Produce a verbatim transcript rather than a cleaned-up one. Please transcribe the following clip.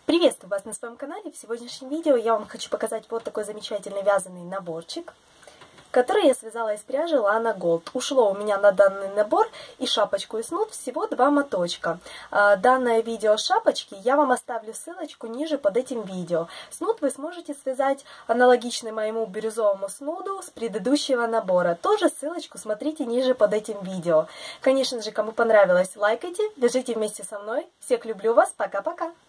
Приветствую вас на своем канале. В сегодняшнем видео я вам хочу показать вот такой замечательный вязаный наборчик, который я связала из пряжи Lana Gold. Ушло у меня на данный набор и шапочку, и снуд всего два моточка. Данное видео шапочки я вам оставлю ссылочку ниже под этим видео. Снуд вы сможете связать аналогичный моему бирюзовому снуду с предыдущего набора. Тоже ссылочку смотрите ниже под этим видео. Конечно же, кому понравилось, лайкайте, вяжите вместе со мной. Всех люблю вас, пока-пока!